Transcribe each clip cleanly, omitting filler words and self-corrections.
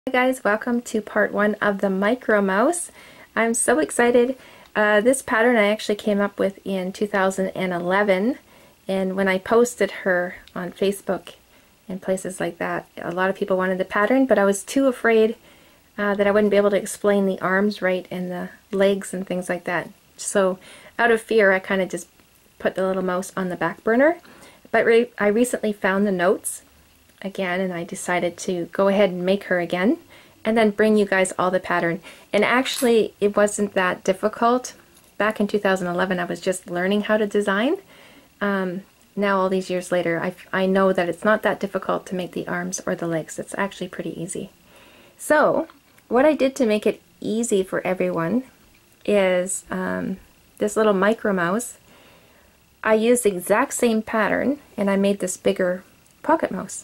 Hi guys, welcome to part 1 of the Micro Mouse. I'm so excited. This pattern I actually came up with in 2011, and when I posted her on Facebook and places like that, a lot of people wanted the pattern, but I was too afraid that I wouldn't be able to explain the arms right and the legs and things like that. So out of fear I kind of just put the little mouse on the back burner. But I recently found the notes again, and I decided to go ahead and make her again and then bring you guys all the pattern. And actually it wasn't that difficult. Back in 2011 I was just learning how to design. Now all these years later I know that it's not that difficult to make the arms or the legs. It's actually pretty easy. So what I did to make it easy for everyone is this little Micro Mouse. I used the exact same pattern and I made this bigger pocket mouse.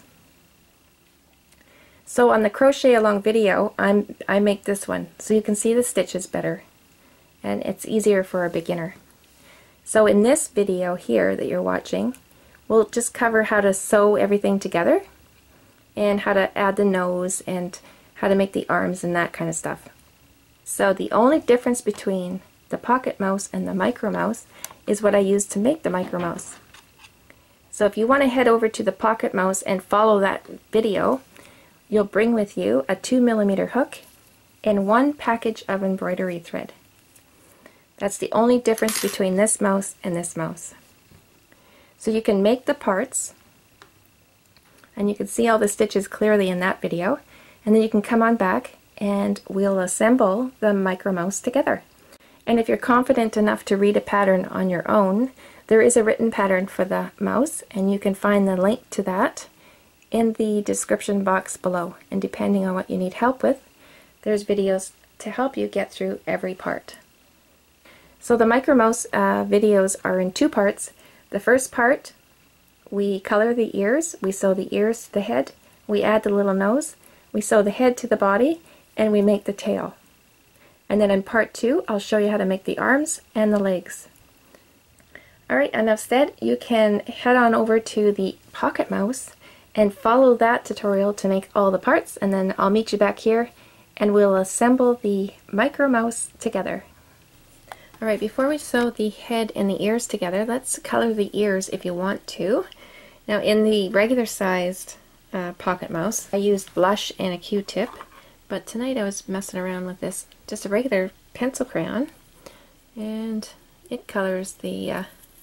So on the crochet along video, I make this one so you can see the stitches better and it's easier for a beginner. So in this video here that you're watching, we'll just cover how to sew everything together and how to add the nose and how to make the arms and that kind of stuff. So the only difference between the pocket mouse and the Micro Mouse is what I used to make the Micro Mouse. So if you want to head over to the pocket mouse and follow that video, you'll bring with you a 2mm hook and one package of embroidery thread. That's the only difference between this mouse and this mouse. So you can make the parts, and you can see all the stitches clearly in that video, and then you can come on back and we'll assemble the Micro Mouse together. And if you're confident enough to read a pattern on your own, there is a written pattern for the mouse, and you can find the link to that in the description box below. And depending on what you need help with, there's videos to help you get through every part. So the Micro Mouse videos are in two parts. The first part, we color the ears, we sew the ears to the head, we add the little nose, we sew the head to the body, and we make the tail. And then in part 2, I'll show you how to make the arms and the legs. Alright, enough said. You can head on over to the pocket mouse and follow that tutorial to make all the parts, and then I'll meet you back here and we'll assemble the Micro Mouse together. Alright, before we sew the head and the ears together, let's color the ears if you want to. Now in the regular sized pocket mouse, I used blush and a Q-tip, but tonight I was messing around with this, just a regular pencil crayon, and it colors the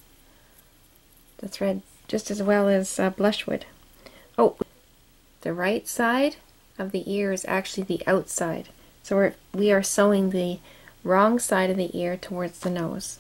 thread just as well as blush would. Oh, the right side of the ear is actually the outside. So we are sewing the wrong side of the ear towards the nose.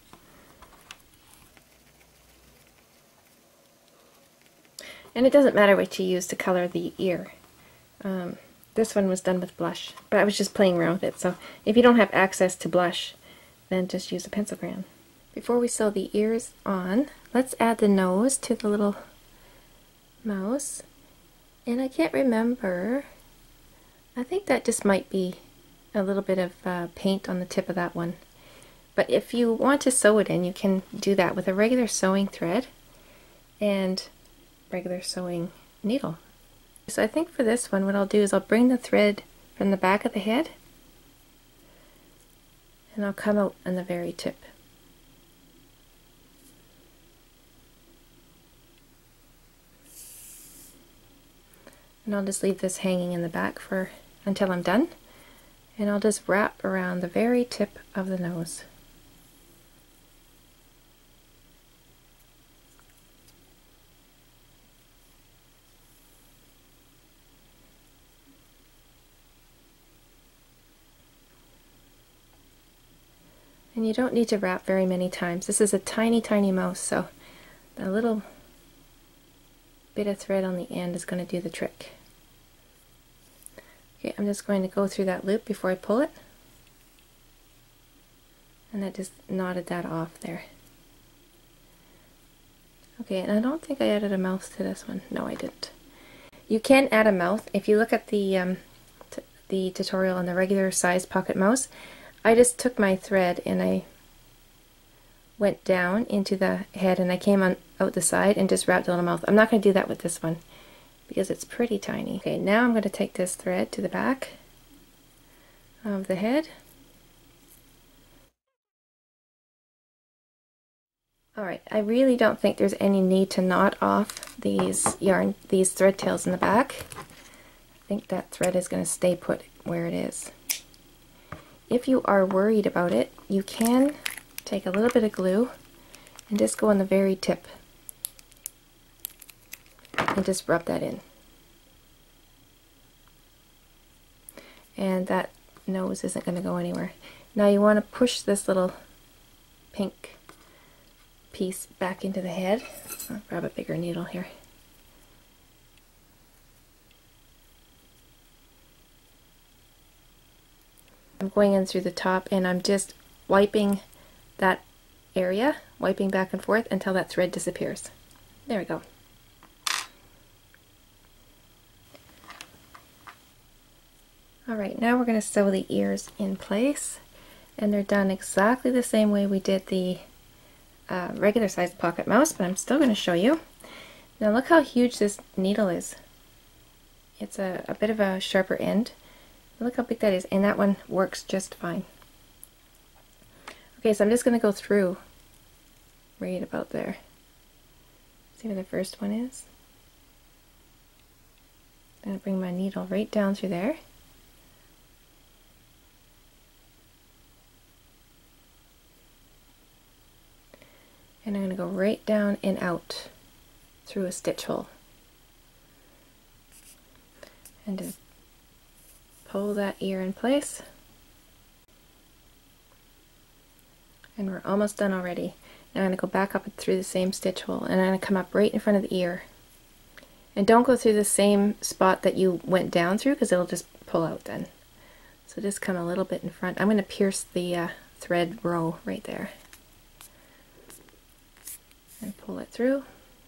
And it doesn't matter what you use to color the ear. This one was done with blush, but I was just playing around with it. So if you don't have access to blush, then just use a pencil crayon. Before we sew the ears on, let's add the nose to the little mouse. And I can't remember, I think that just might be a little bit of paint on the tip of that one. But if you want to sew it in, you can do that with a regular sewing thread and regular sewing needle. So I think for this one what I'll do is I'll bring the thread from the back of the head and I'll come out on the very tip. And I'll just leave this hanging in the back until I'm done, and I'll just wrap around the very tip of the nose. And you don't need to wrap very many times. This is a tiny, tiny mouse, so the little bit of thread on the end is going to do the trick. Okay, I'm just going to go through that loop before I pull it. And that just knotted that off there. Okay, and I don't think I added a mouth to this one. No, I didn't. You can add a mouth. If you look at the tutorial on the regular size pocket mouse, I just took my thread and I went down into the head and I came on out the side and just wrapped a little mouth. I'm not going to do that with this one. because it's pretty tiny. Okay, now I'm going to take this thread to the back of the head. Alright, I really don't think there's any need to knot off these thread tails in the back. I think that thread is going to stay put where it is. If you are worried about it, you can take a little bit of glue and just go on the very tip and just rub that in. And that nose isn't going to go anywhere. Now you want to push this little pink piece back into the head. I'll grab a bigger needle here. I'm going in through the top and I'm just wiping that area, wiping back and forth until that thread disappears. There we go. Alright, now we're going to sew the ears in place, and they're done exactly the same way we did the regular sized pocket mouse, but I'm still going to show you. Now look how huge this needle is. It's a bit of a sharper end. Look how big that is, and that one works just fine. Okay, so I'm just going to go through right about there. See where the first one is? I'm going to bring my needle right down through there. And I'm going to go right down and out through a stitch hole. And just pull that ear in place. And we're almost done already. Now I'm going to go back up through the same stitch hole, and I'm going to come up right in front of the ear. And don't go through the same spot that you went down through, because it'll just pull out then. So just come a little bit in front. I'm going to pierce the thread row right there. And pull it through.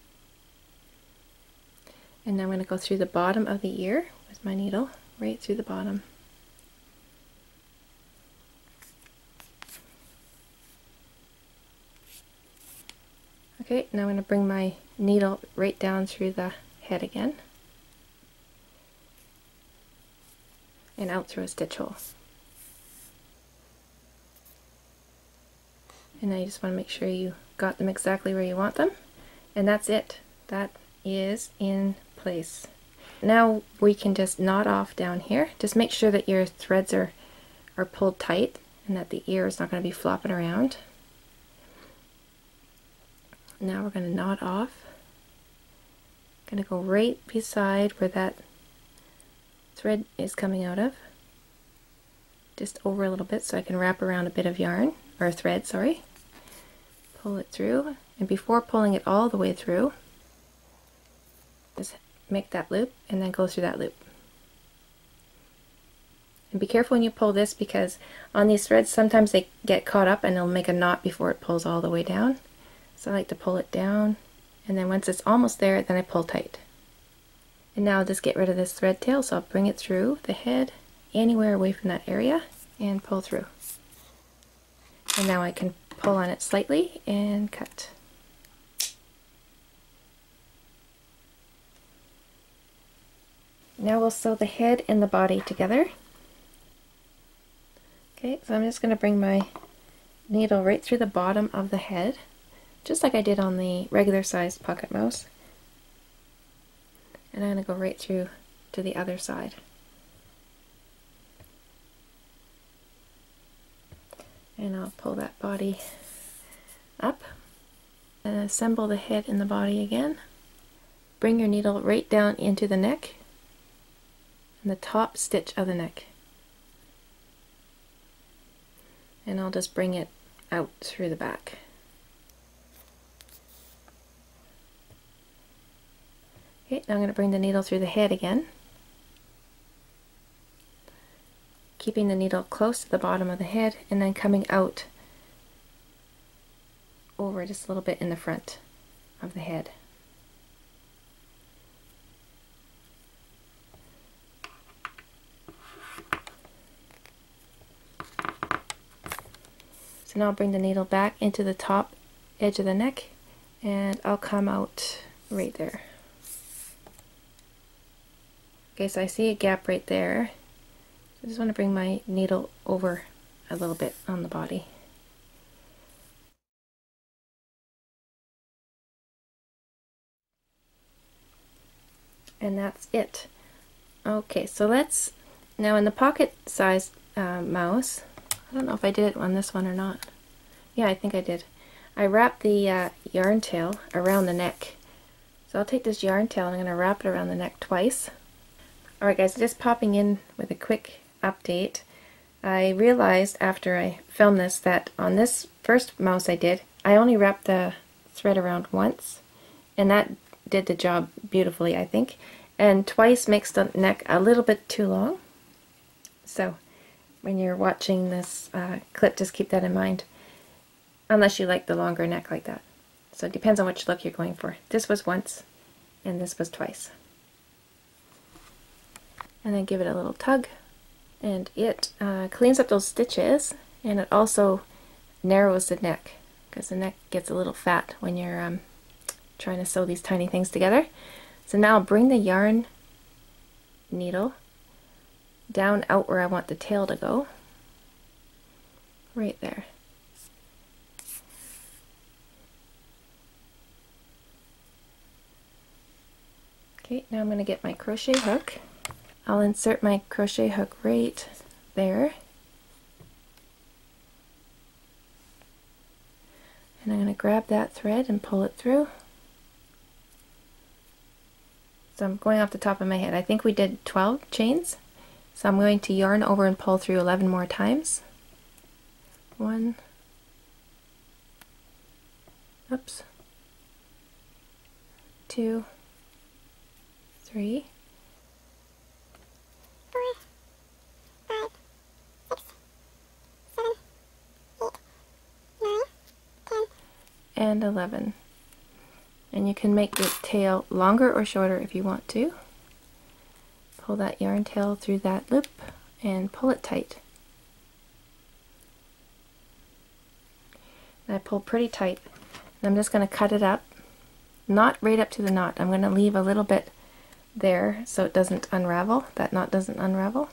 And now I'm going to go through the bottom of the ear with my needle, right through the bottom. Okay, now I'm going to bring my needle right down through the head again. And out through a stitch hole. And now you just want to make sure you got them exactly where you want them. And that's it. That is in place. Now we can just knot off down here. Just make sure that your threads are pulled tight and that the ear is not going to be flopping around. Now we're going to knot off. Going to go right beside where that thread is coming out of. Just over a little bit so I can wrap around a bit of yarn, or thread, sorry. Pull it through, and before pulling it all the way through, just make that loop and then go through that loop. And be careful when you pull this, because on these threads sometimes they get caught up and it'll make a knot before it pulls all the way down. So I like to pull it down, and then once it's almost there, then I pull tight. And now I'll just get rid of this thread tail, so I'll bring it through the head, anywhere away from that area, and pull through. And now I can pull on it slightly and cut. Now we'll sew the head and the body together. Okay, so I'm just going to bring my needle right through the bottom of the head, just like I did on the regular sized pocket mouse. And I'm going to go right through to the other side. And I'll pull that body up and assemble the head and the body again. Bring your needle right down into the neck and the top stitch of the neck. And I'll just bring it out through the back. Okay, now I'm going to bring the needle through the head again, keeping the needle close to the bottom of the head and then coming out over just a little bit in the front of the head. So now I'll bring the needle back into the top edge of the neck and I'll come out right there. Okay, so I see a gap right there. I just want to bring my needle over a little bit on the body. And that's it. Okay, so let's, now in the pocket size mouse, I don't know if I did it on this one or not. Yeah, I think I did. I wrapped the yarn tail around the neck. So I'll take this yarn tail and I'm going to wrap it around the neck twice. Alright guys, just popping in with a quick update. I realized after I filmed this that on this first mouse I did, I only wrapped the thread around once, and that did the job beautifully, I think. And twice makes the neck a little bit too long. So when you're watching this clip, just keep that in mind. Unless you like the longer neck like that. So it depends on which look you're going for. This was once, and this was twice. And then give it a little tug. And it cleans up those stitches, and it also narrows the neck, because the neck gets a little fat when you're trying to sew these tiny things together. So now I'll bring the yarn needle down out where I want the tail to go. Right there. Okay, now I'm going to get my crochet hook. I'll insert my crochet hook right there. And I'm going to grab that thread and pull it through. So I'm going off the top of my head. I think we did 12 chains. So I'm going to yarn over and pull through 11 more times. 1, oops, 2, 3, 4, 5, 6, 7, 8, 9, 10, and 11. And you can make the tail longer or shorter if you want to. Pull that yarn tail through that loop and pull it tight. And I pull pretty tight. And I'm just going to cut it up, not right up to the knot. I'm going to leave a little bit there so it doesn't unravel, that knot doesn't unravel.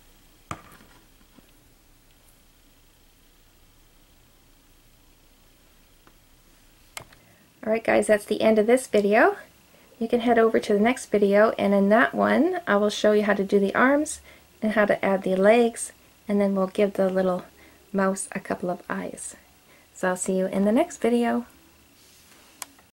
Alright guys, that's the end of this video. You can head over to the next video, and in that one I will show you how to do the arms and how to add the legs, and then we'll give the little mouse a couple of eyes. So I'll see you in the next video.